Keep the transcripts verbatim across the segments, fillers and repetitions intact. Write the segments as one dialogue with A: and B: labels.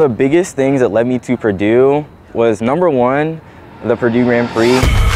A: the biggest things that led me to Purdue was, number one, the Purdue Grand Prix.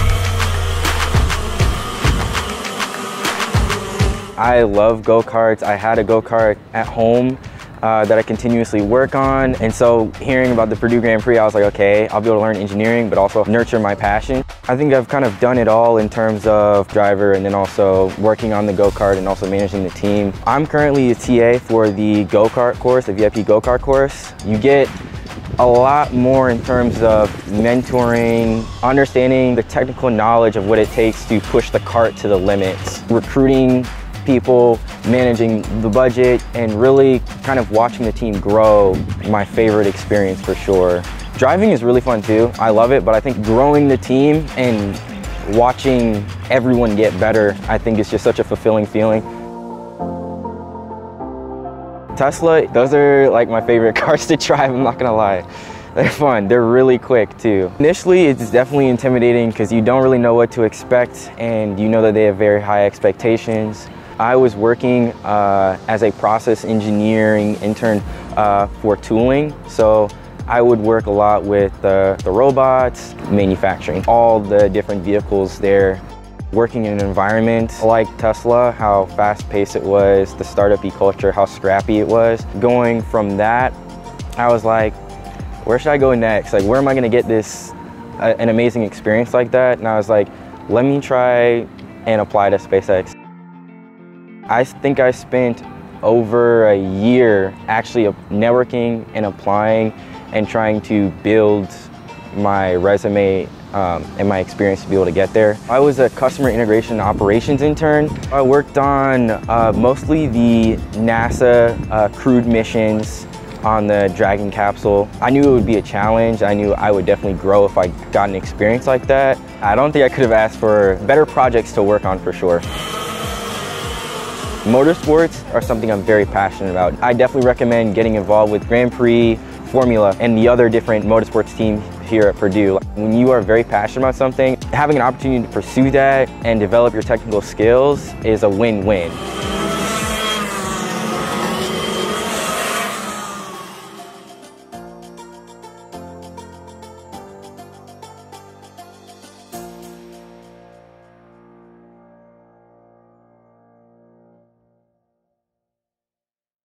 A: I love go-karts. I had a go-kart at home uh, that I continuously work on. And so hearing about the Purdue Grand Prix, I was like, okay, I'll be able to learn engineering, but also nurture my passion. I think I've kind of done it all in terms of driver and then also working on the go-kart and also managing the team. I'm currently a T A for the go-kart course, the V I P go-kart course. You get a lot more in terms of mentoring, understanding the technical knowledge of what it takes to push the cart to the limits, recruiting people, managing the budget, and really kind of watching the team grow. My favorite experience for sure. Driving is really fun too. I love it, but I think growing the team and watching everyone get better, I think is just such a fulfilling feeling. Tesla, those are like my favorite cars to drive, I'm not gonna lie. They're fun, they're really quick too. Initially, it's definitely intimidating because you don't really know what to expect and you know that they have very high expectations. I was working uh, as a process engineering intern uh, for tooling, so I would work a lot with uh, the robots, manufacturing all the different vehicles there. Working in an environment like Tesla, how fast-paced it was, the startup-y culture, how scrappy it was. Going from that, I was like, where should I go next? Like, where am I gonna get this, uh, an amazing experience like that? And I was like, let me try and apply to SpaceX. I think I spent over a year actually networking and applying and trying to build my resume um, and my experience to be able to get there. I was a customer integration and operations intern. I worked on uh, mostly the NASA uh, crewed missions on the Dragon capsule. I knew it would be a challenge. I knew I would definitely grow if I got an experience like that. I don't think I could have asked for better projects to work on for sure. Motorsports are something I'm very passionate about. I definitely recommend getting involved with Grand Prix, Formula, and the other different motorsports teams here at Purdue. When you are very passionate about something, having an opportunity to pursue that and develop your technical skills is a win-win.